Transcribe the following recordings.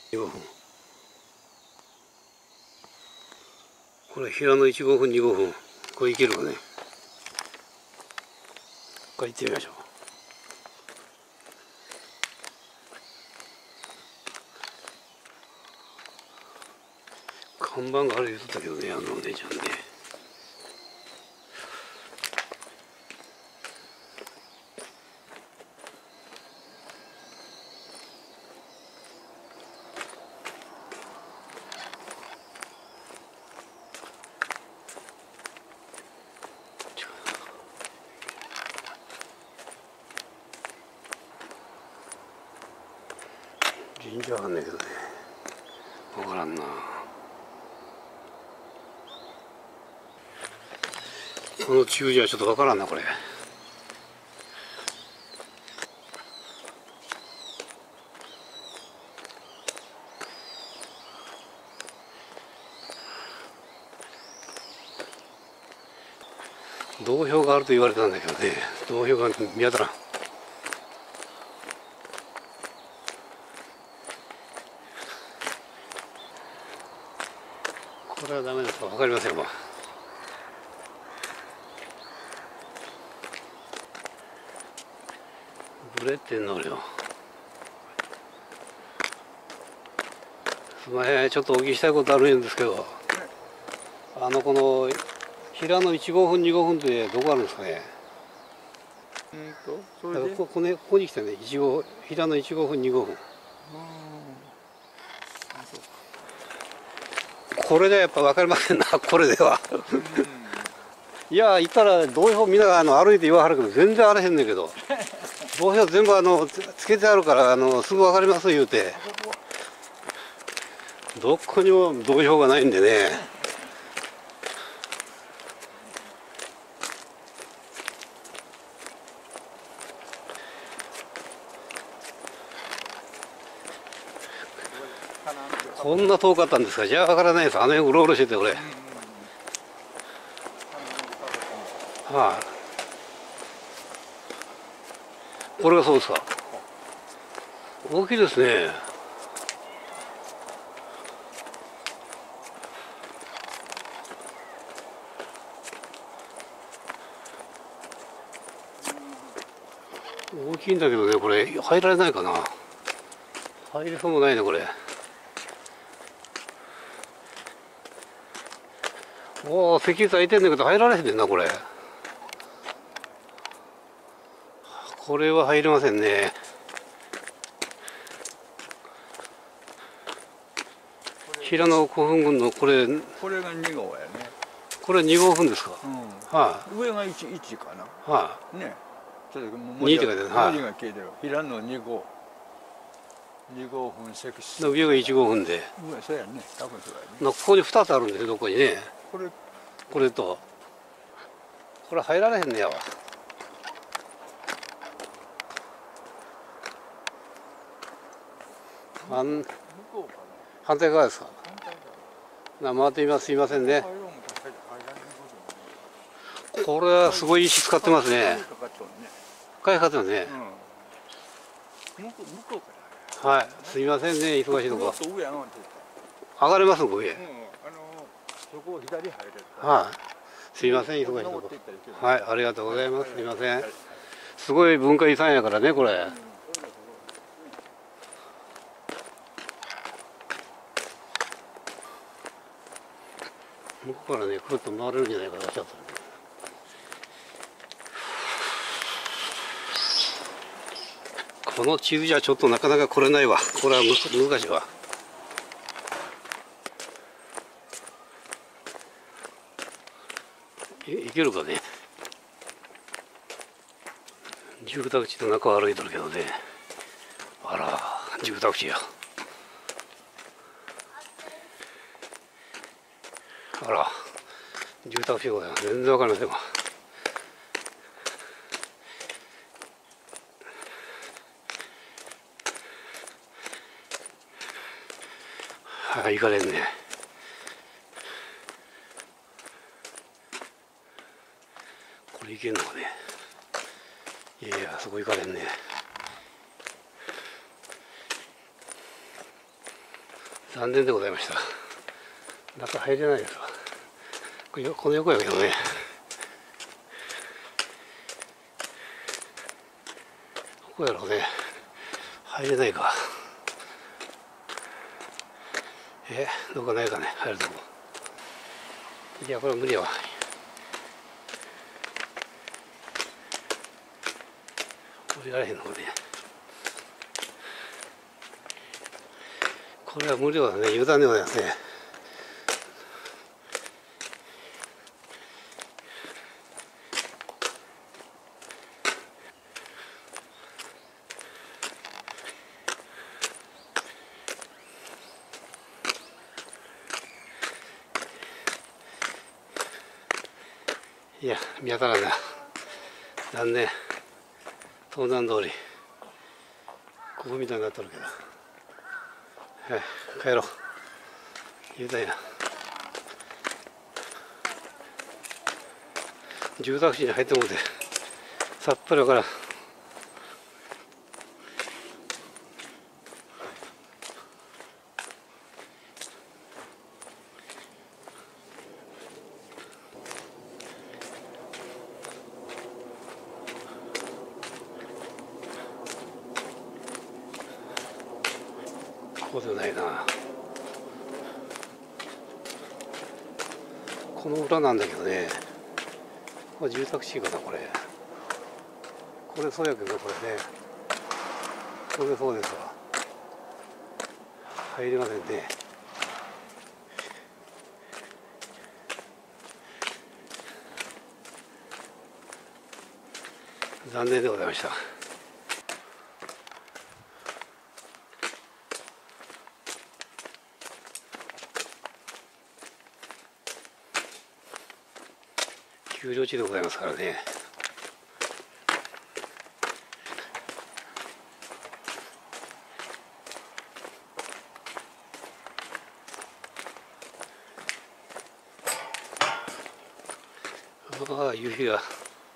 15分。これ平野1、5分、2、5分。これいけるかね。これ行ってみましょう。看板がある言うとったけどね、あのお姉ちゃんね。神社わかんないけどね。わからんな。この中じゃちょっとわからんな、これ。道標があると言われたんだけどね、道標が見当たらん。これはダメですか、わかりませんわ。ブレってんのよ。すみません、ちょっとお聞きしたいことあるんですけど、この平野1、5分、2、5分ってどこあるんですかね。 それでここに来てね、平野1、5分、2、5分。これでやっぱ分かりませんな、これでは。いや、行ったら道標みんな歩いて言わはるけど、全然あらへんねんけど。道標全部つけてあるからすぐ分かります言うて。どこにも道標がないんでね。こんな遠かったんですか。じゃあ分からないです。あの辺うろうろしててこれ。はい。これがそうですか。大きいですね。大きいんだけどね、これ入られないかな。入れそうもないね、これ。おお、石油開いてんだけど入られへんねんな、これ。これは入れませんね。平野古墳群のこれが 2号やね。 これ2号墳ですか。 はい。上が1かな。 はい。 ね。ちょっと 2って書いてある。 文字が消えてる。平野2号墳石室。 上が1号墳で。 そうやね。多分そうやね。 ここに2つあるんですよ、どこにね。これと。これ入られへんねやわ。反対側ですか。回ってみます。すいませんね。これはすごい石使ってますね。深いかかってますね。はい。すいませんね。忙しいとこ。上がれますの上。はい。すいません。忙しいとこ。はい。ありがとうございます。すいません。すごい文化遺産やからね、これ。向こうからね、くるっと回れるんじゃないかな、ちょっと。この地図じゃちょっとなかなか来れないわ。これは難しいわ。いけるかね。住宅地の中を歩いてるけどね。あら、住宅地や。あら、住宅地が全然わかりませんわ。はい、行かれんね。これ行けんのかね。いやいや、そこ行かれんね。 残念でございました。中入れないですわ。この横やけどね。ここやろうね。入れないか。どうかないかね、入るとこ。いや、これは無理やわ。降りられへんのこれ。これは無料だね、油断でございますね。いや、見当たらんな。残念。東南通り。ここみたいになっとるけど。はい、帰ろう。言うたんや。住宅地に入ってもうて、さっぱりわからん。こうでないな。この裏なんだけどね。これ住宅地かな、これ。これそうやけど、これね。これそうですわ。入りませんね。残念でございました。丘陵地でございますからね。ああ、夕日が。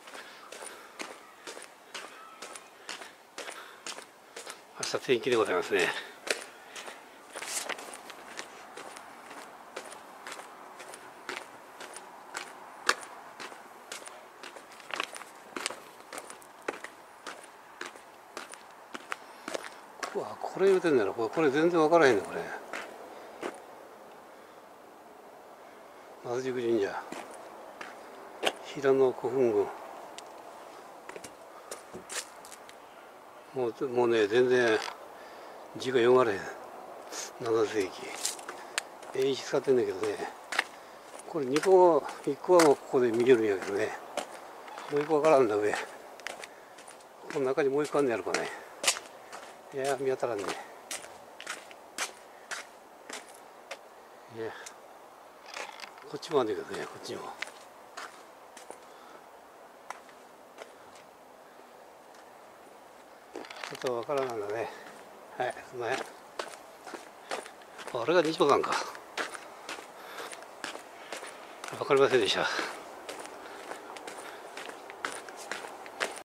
明日天気でございますね。うわ、これ言うてんねやろ。これ全然分からへんねこれ。松宿神社。平野古墳群。もうね、全然字が読まれへん。7世紀。英字使ってんだけどね。これ1個はもうここで見えるんやけどね。もう1個分からんだ上。この中にもう1個あんねやろかね。いや、見当たらんね。いや、こっちもあんだけどね、こっちも。ちょっとわからなんだね。はい、すみません。あれが日馬館か。わかりませんでした。